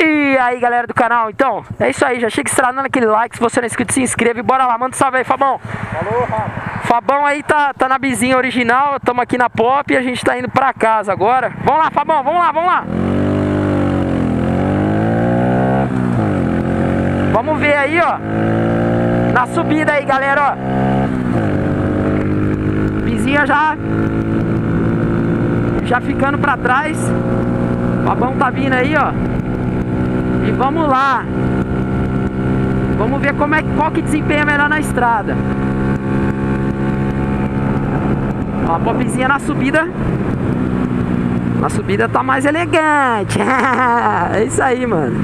E aí, galera do canal, então, é isso aí, já chega estranando aquele like, se você não é inscrito, se inscreve, bora lá, manda um salve aí, Fabão. Falou, Rafa. Fabão aí tá na bizinha original, estamos aqui na Pop e a gente tá indo pra casa agora. Vamos lá, Fabão, vamos lá, vamos lá. Vamos ver aí, ó, na subida aí, galera, ó. Bizinha já ficando pra trás. O Fabão tá vindo aí, ó. E vamos lá. Vamos ver qual que desempenha melhor na estrada. Ó, a Popzinha na subida. Na subida tá mais elegante. É isso aí, mano.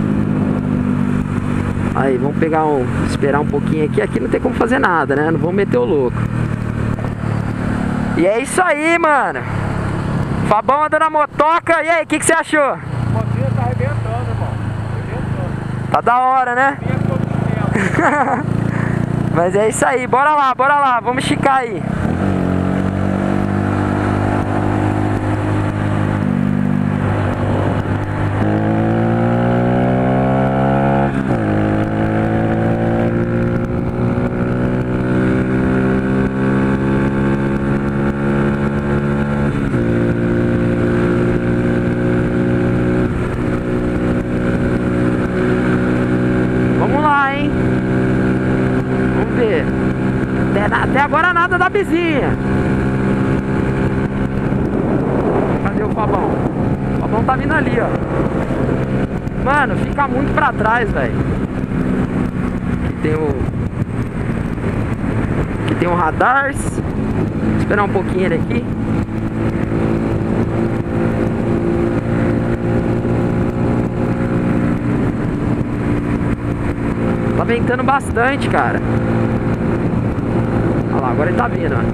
Aí, vamos pegar esperar um pouquinho aqui. Aqui não tem como fazer nada, né? Não vamos meter o louco. E é isso aí, mano. Fabão andando na motoca. E aí, o que você achou? A motinha tá arrebentando, irmão. Tá da hora, né? Mas é isso aí, bora lá, vamos esticar aí. Até agora nada da bizinha. Cadê o Fabão? O Fabão tá vindo ali, ó. Mano, fica muito pra trás, velho. Aqui tem o radar. Vou esperar um pouquinho ele aqui. Tá ventando bastante, cara. Olha lá, agora ele tá vindo, ó.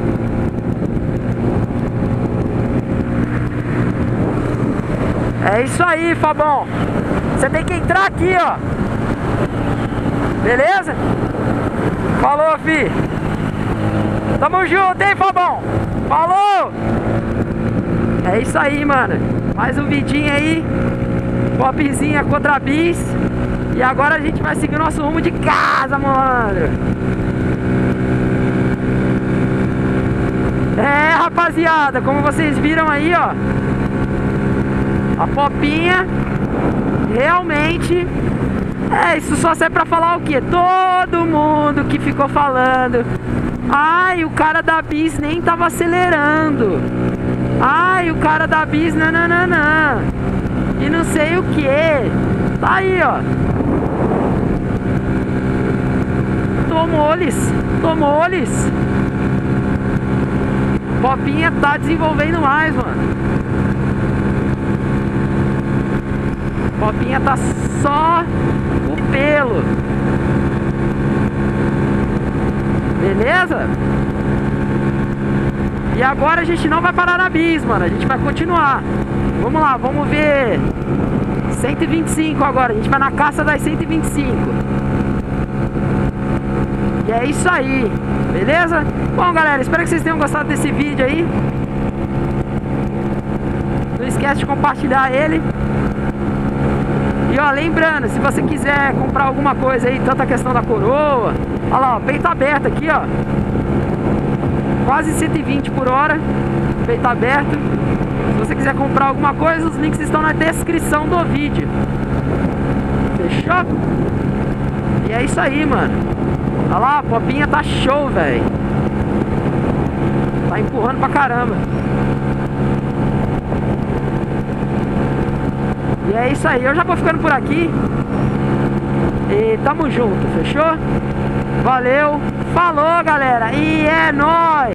É isso aí, Fabão. Você tem que entrar aqui, ó. Beleza? Falou, fi. Tamo junto, hein, Fabão? Falou! É isso aí, mano. Mais um vidinho aí. Popzinha contra bis. E agora a gente vai seguir o nosso rumo de casa, mano. É, rapaziada, como vocês viram aí, ó, a Popinha realmente isso só serve pra falar o quê? Todo mundo que ficou falando: ai, o cara da bis nem tava acelerando, ai, o cara da bis nananana, e não sei o que. Tá aí, ó. Tomou-lhes. Popinha tá desenvolvendo mais, mano. Popinha tá só o pelo. Beleza? E agora a gente não vai parar na bis, mano. A gente vai continuar. Vamos lá, vamos ver 125 agora. A gente vai na caça das 125. E é isso aí, beleza? Bom, galera, espero que vocês tenham gostado desse vídeo aí. Não esquece de compartilhar ele. E ó, lembrando, se você quiser comprar alguma coisa aí, tanto a questão da coroa, olha lá, ó, peito aberto aqui, ó, quase 120 por hora, peito aberto. Se você quiser comprar alguma coisa, os links estão na descrição do vídeo. Fechou? E é isso aí, mano. Olha lá, a Popinha tá show, velho. Tá empurrando pra caramba. E é isso aí, eu já vou ficando por aqui. E tamo junto, fechou? Valeu, falou, galera. E é nóis!